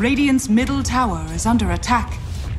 Radiant's middle tower is under attack.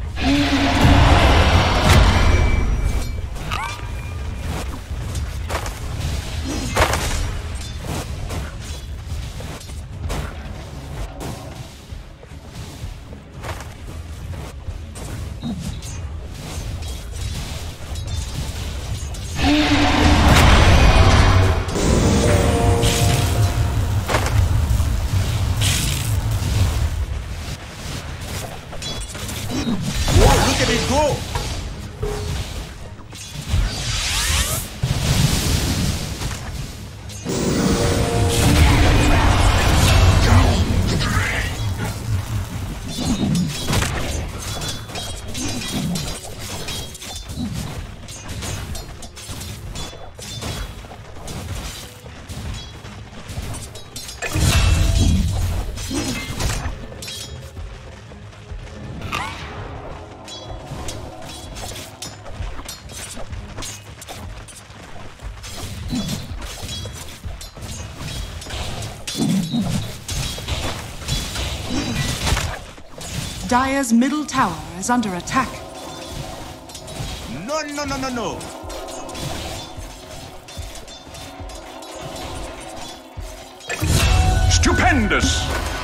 Dire's middle tower is under attack. No, no, no, no, no. Stupendous!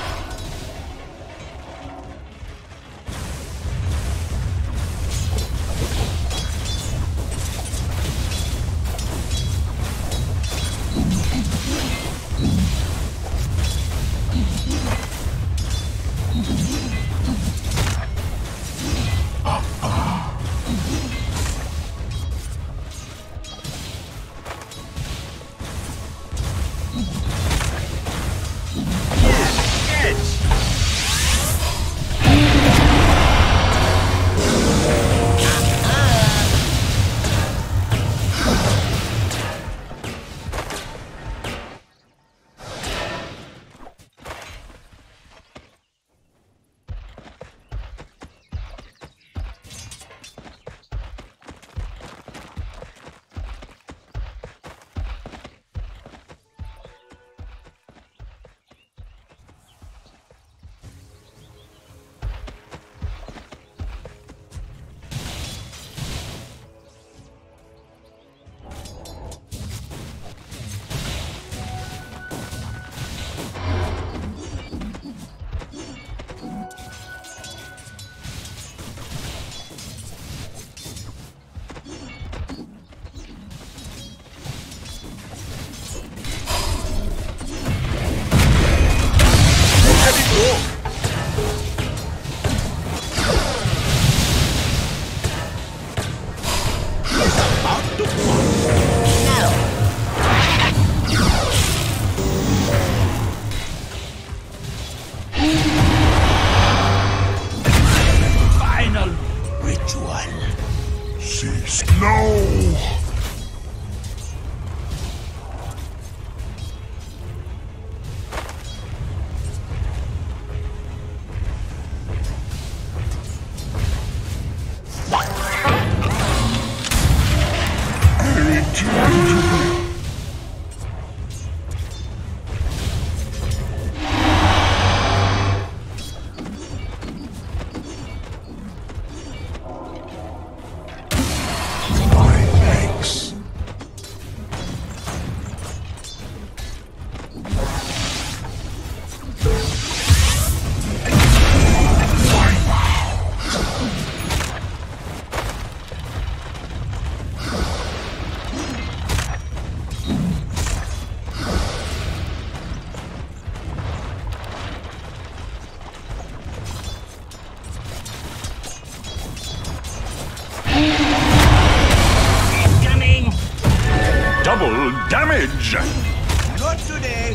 Damage! Not today.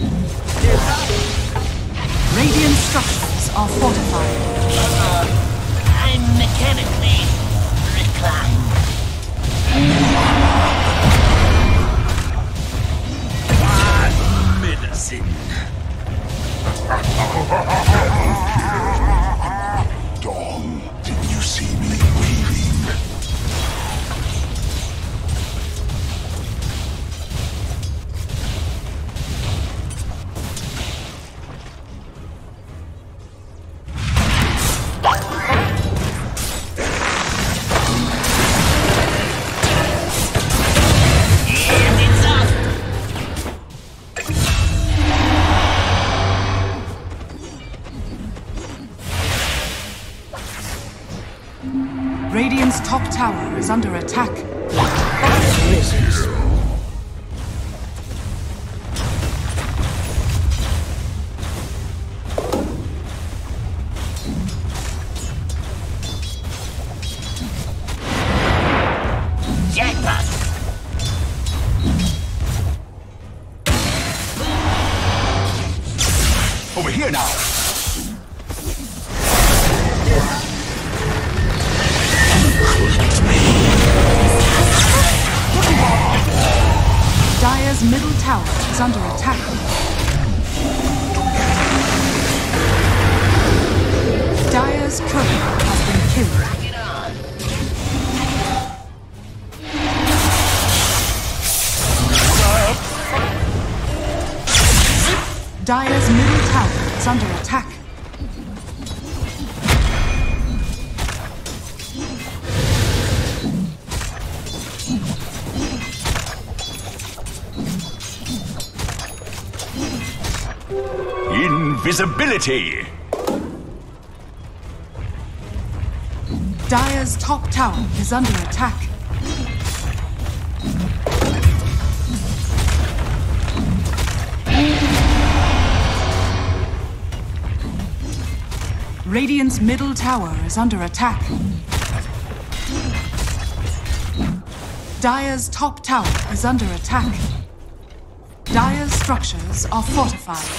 Radiant structures are fortified. I'm mechanically reclined. Bad medicine. Dawn, did you see me weaving? top tower is under attack. Jackpot! Over here now. Dire's middle tower is under attack. Dire's courier has been killed. Get on! Dire's middle tower is under attack. Invisibility. Dire's top tower is under attack. Radiant's middle tower is under attack. Dire's top tower is under attack. Dire's structures are fortified.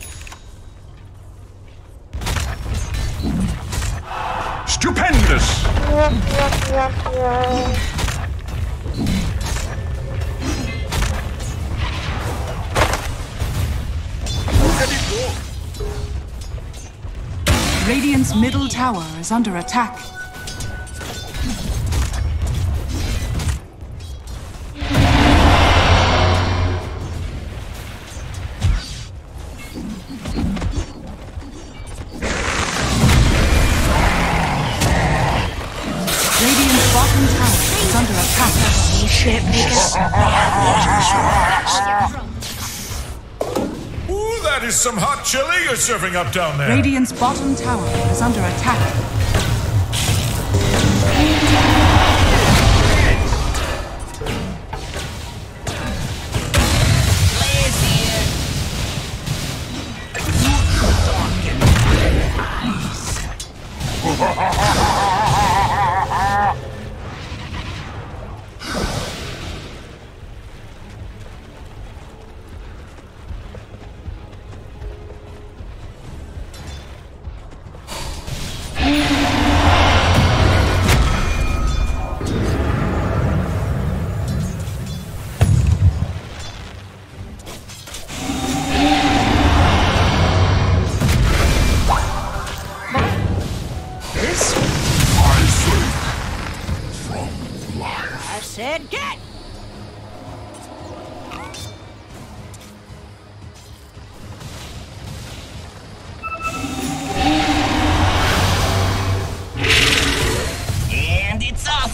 Stupendous. Radiant's middle tower is under attack. Radiant's bottom tower is under attack. Ooh, that is some hot chili you're serving up down there. Radiant's bottom tower is under attack. Blaze here! I said get! And it's off!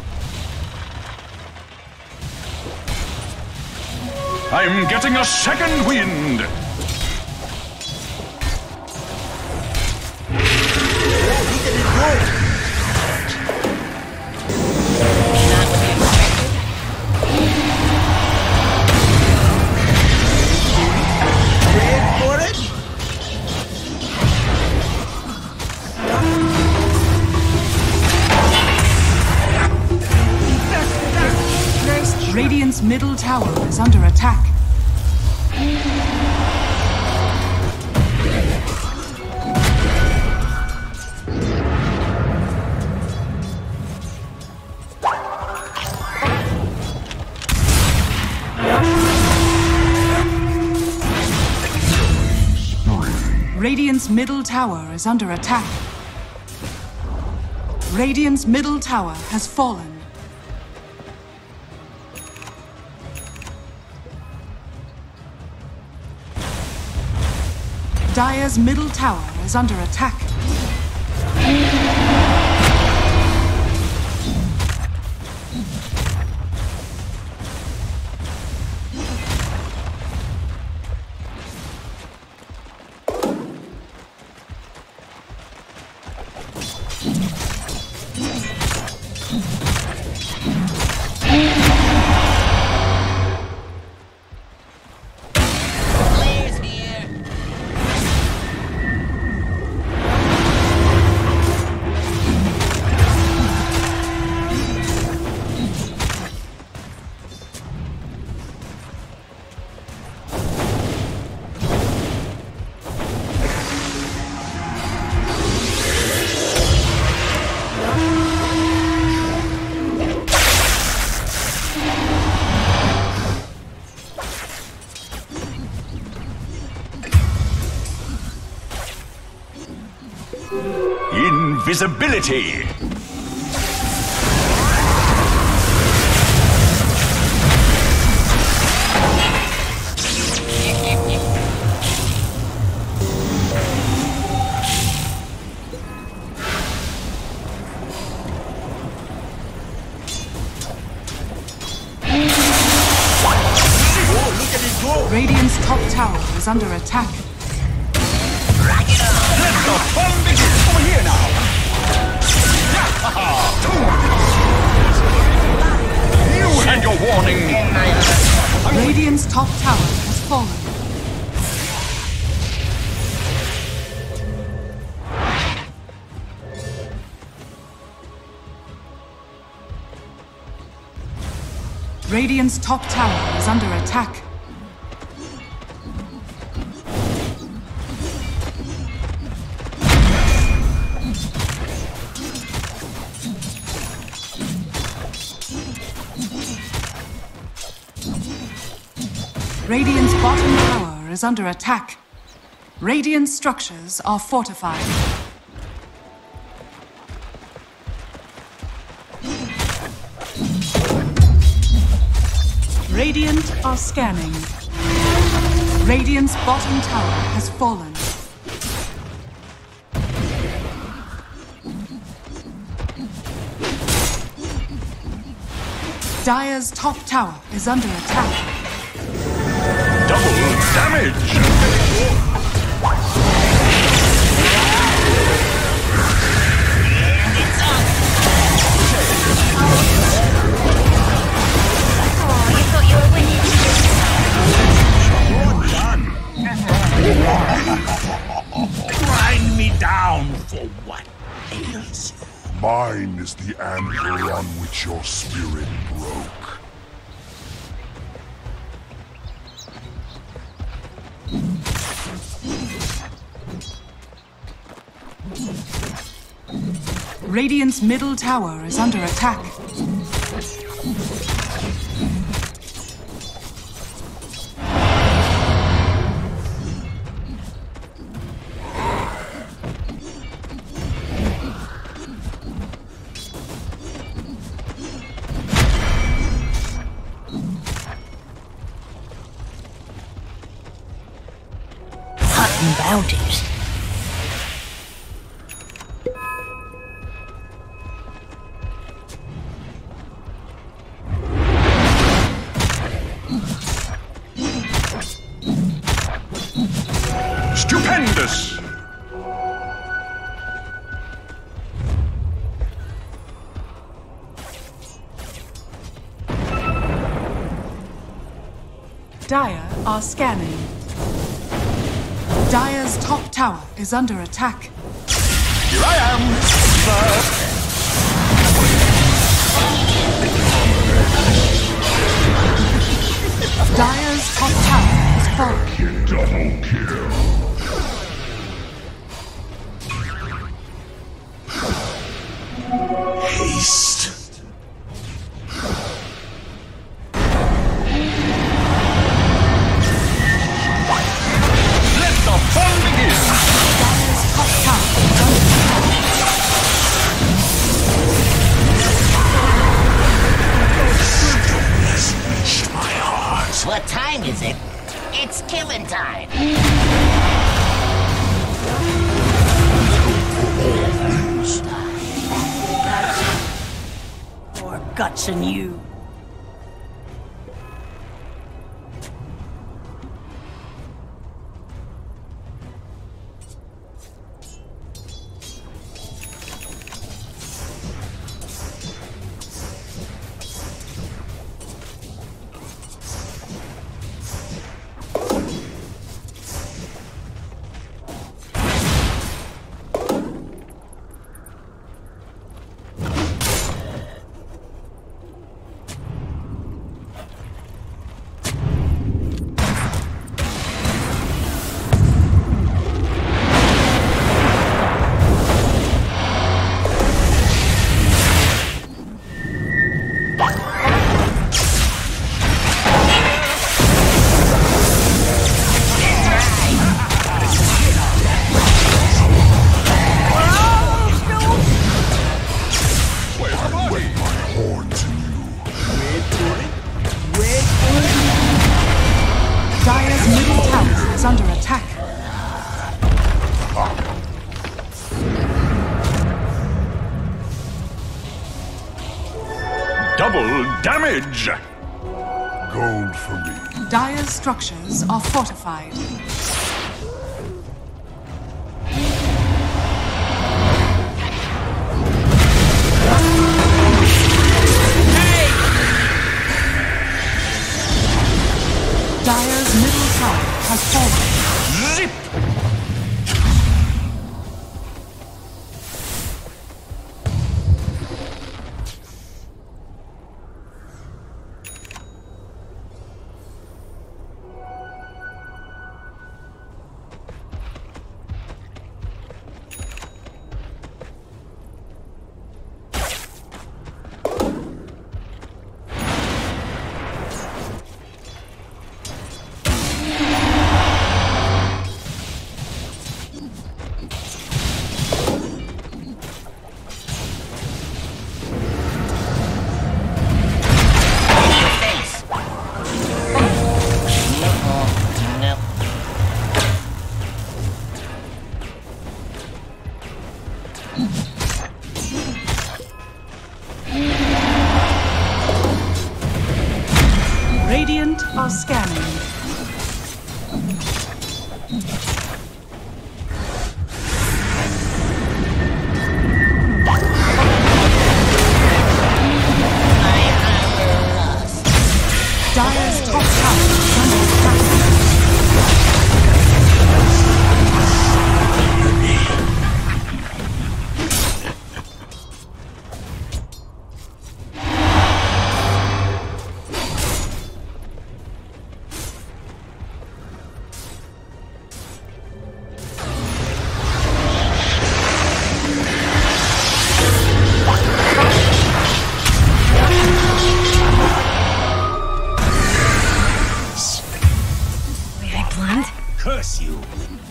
I'm getting a second wind. Radiant's middle tower is under attack. Radiant's middle tower is under attack. Radiant's middle tower has fallen. Dire's middle tower is under attack. invisibility. Radiant's top tower is under attack. Let the fun begin. Over here now. You had your warning. Radiant's top tower has fallen. Radiant's top tower is under attack. Radiant's bottom tower is under attack. Radiant structures are fortified. Radiant are scanning. Radiant's bottom tower has fallen. Dire's top tower is under attack. Double damage. Grind me down for what ails you. Mine is the anvil on which your spirit broke. Radiant's middle tower is under attack. Hunting bounties. Stupendous! Dire are scanning. Dire's top tower is under attack. Here I am, Dire's top tower has fallen. Double kill. Haste. Let the fun begin! Dire's top tower is under Reached my heart. What time is it? It's killing time. More guts than you. double damage! Gold for me. Dire's structures are fortified. Dire's middle tower has fallen. Zip! Radiant are scanning. Dire's top tower is under attack. Curse you!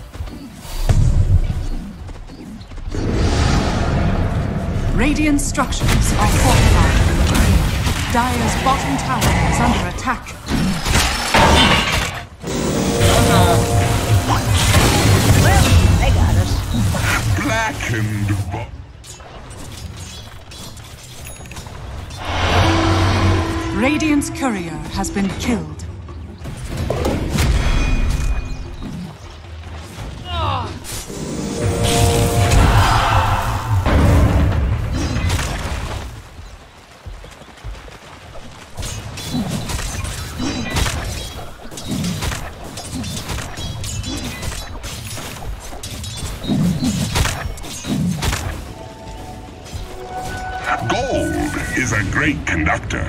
Radiant structures are fortified. Dire's bottom tower is under attack. Well, they got us. Blackened. Radiant's courier has been killed. Gold is a great conductor.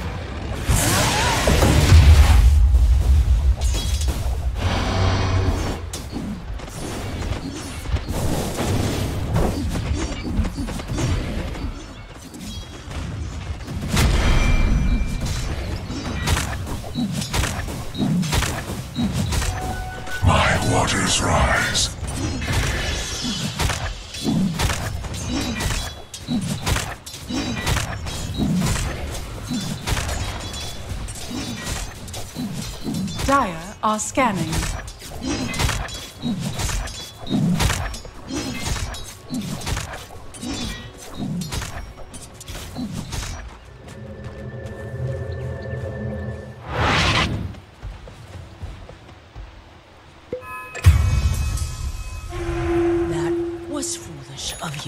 My waters rise. Dire are scanning. That was foolish of you.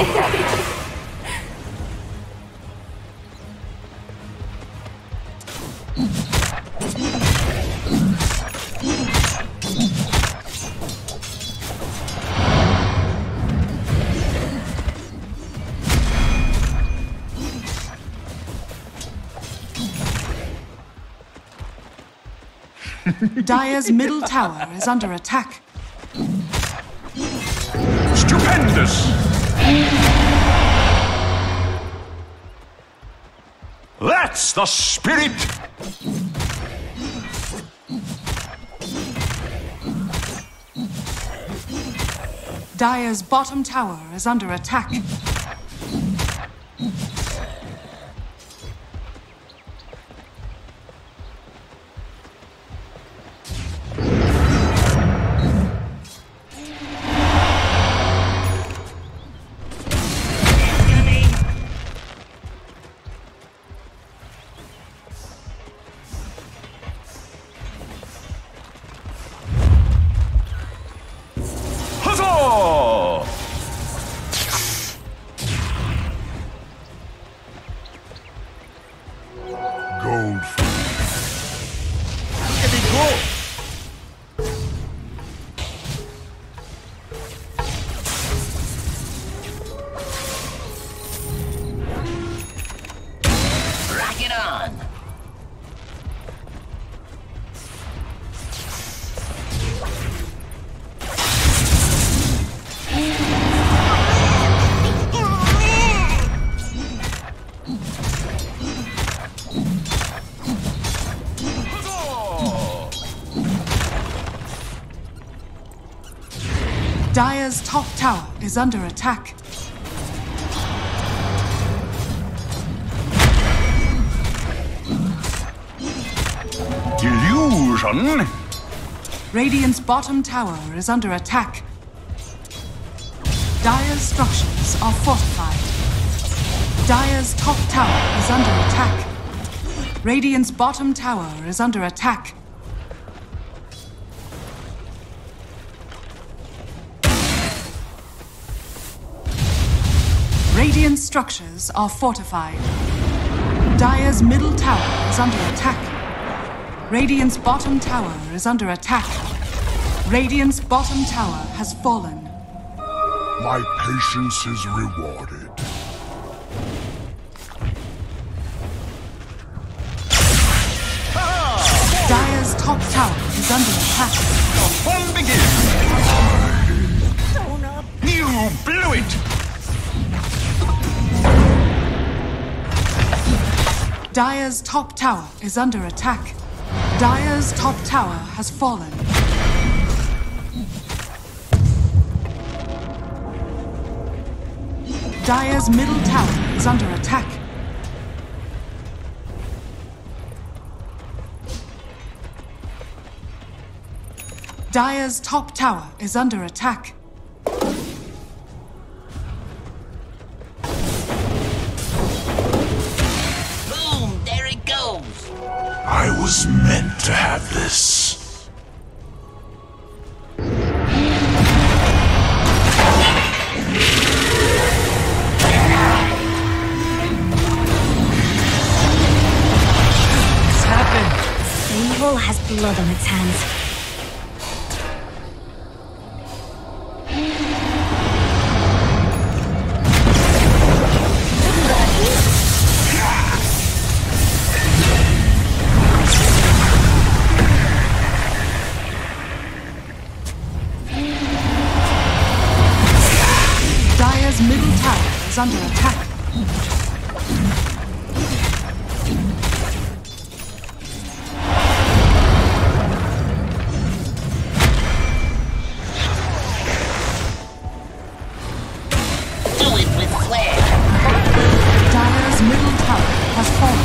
Dire's middle tower is under attack. Stupendous! That's the spirit! Dire's bottom tower is under attack. Dire's top tower is under attack. Illusion? Radiant's bottom tower is under attack. Dire's structures are fortified. Dire's top tower is under attack. Radiant's bottom tower is under attack. Radiant structures are fortified. Dire's middle tower is under attack. Radiant's bottom tower is under attack. Radiant's bottom tower has fallen. My patience is rewarded. Dire's top tower is under attack. The fun begins! You blew it! Dire's top tower is under attack. Dire's top tower has fallen. Dire's middle tower is under attack. Dire's top tower is under attack. I was meant to have this. What's happened? Evil has blood on its hands. Middle tower is under attack. Do it with flair. Dire's middle tower has fallen.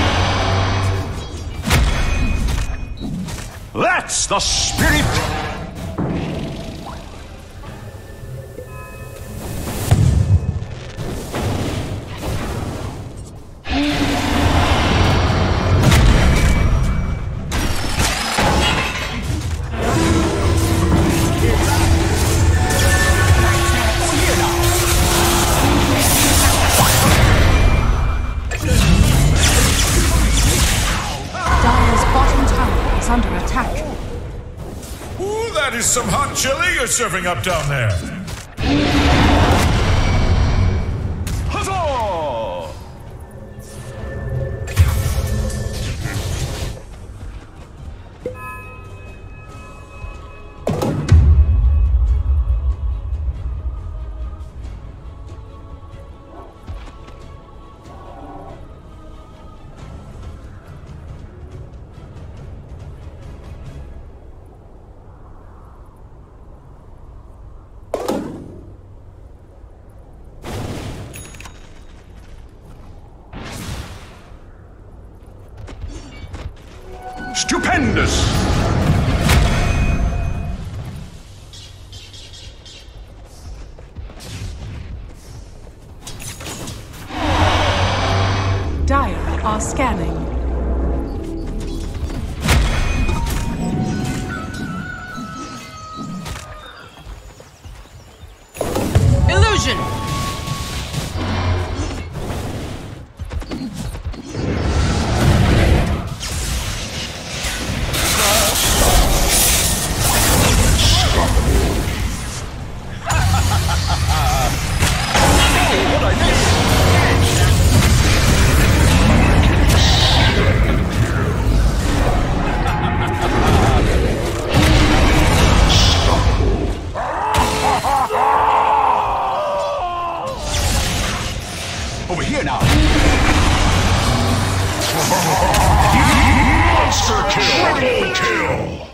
That's the spirit! hot chili you're serving up down there? Huzzah! Stupendous! Dire are scanning. Illusion! Over here now. Monster kill! Triple kill!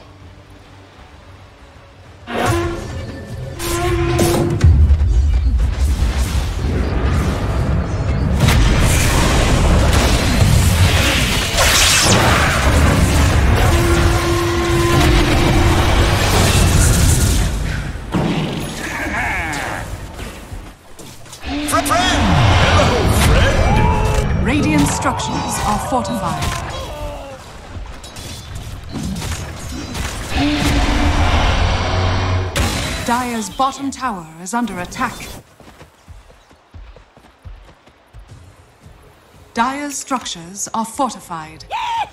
Radiant structures are fortified. Dire's bottom tower is under attack. Dire's structures are fortified.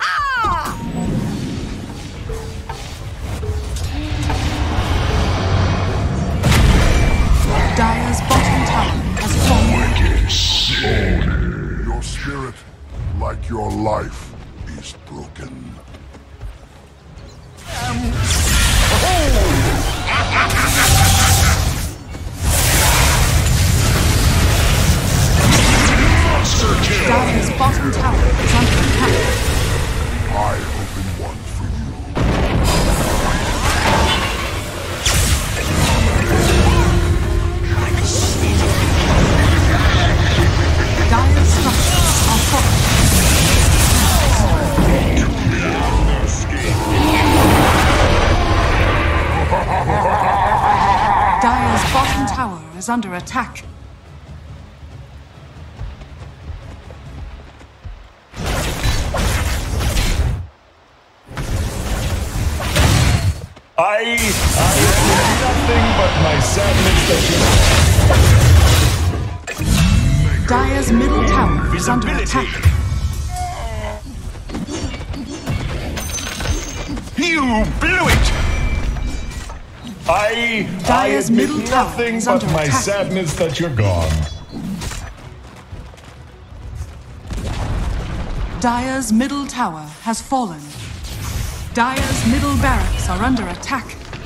Dire's bottom tower has fallen. Your spirit, like your life, is broken. Monster kill! Dire's bottom tower is under attack. I open one for you. Dire's structures are fortified. Dire's bottom tower is under attack. I have nothing but my sadness that Dire's middle tower is under Visibility. attack. You blew it! I Dire's admit middle tower nothing is but under my attack. sadness that you're gone. Dire's middle tower has fallen. Dire's middle barracks are under attack.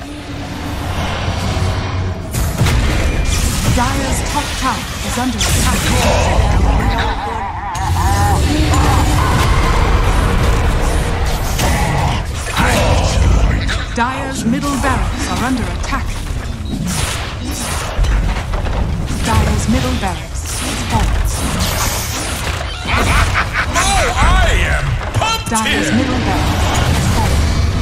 Dire's top tower is under attack. Dire's middle barracks are under attack. Dire's middle barracks is fallen. Oh, I am pumped Dire's here! middle barracks is fallen.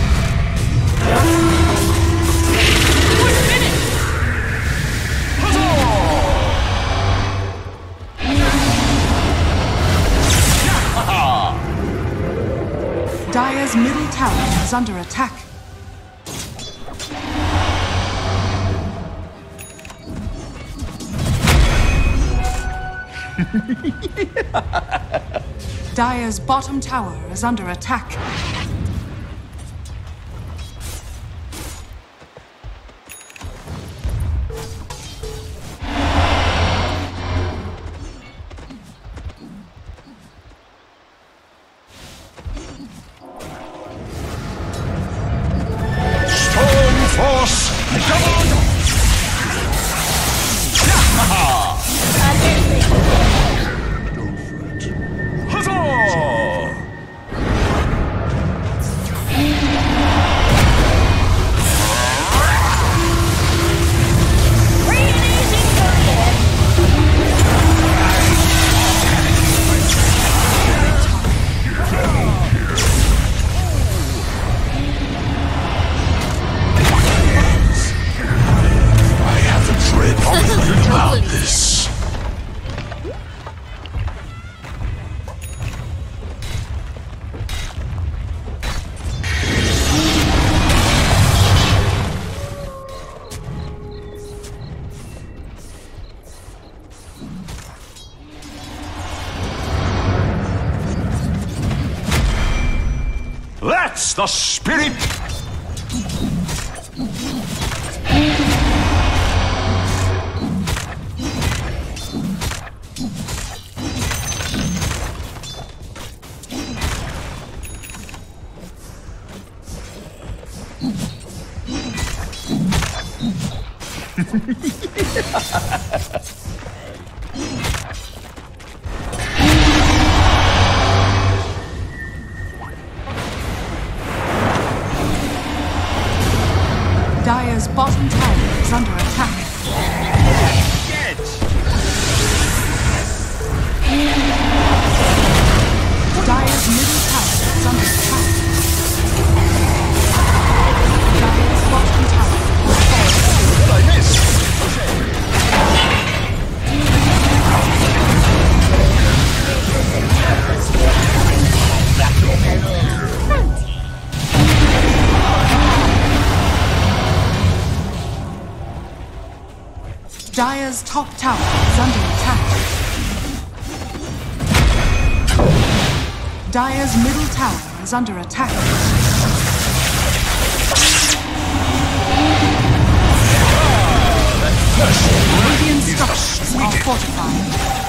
Dire's middle tower is under attack. Dire's bottom tower is under attack. That's the spirit! Dire's bottom tower is under attack. Dire's middle tower is under attack. Dire's bottom tower has fallen. What I miss? Dire's top tower is under attack. Dire's middle tower is under attack. Radiant structures are fortified.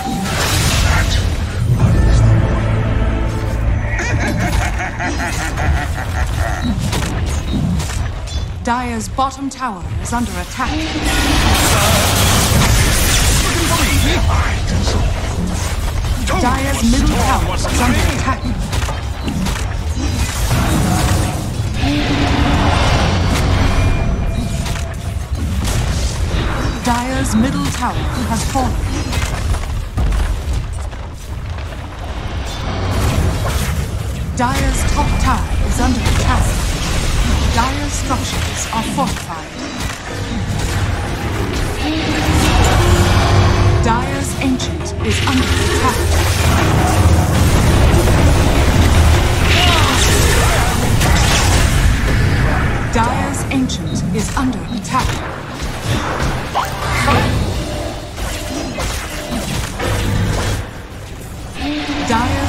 Dire's bottom tower is under attack. Dire's middle tower is under attack. Dire's middle tower has fallen. Dire's top tower is under attack. Dire's structures are fortified. Dire's ancient is under attack. Dire's ancient is under attack. Dire's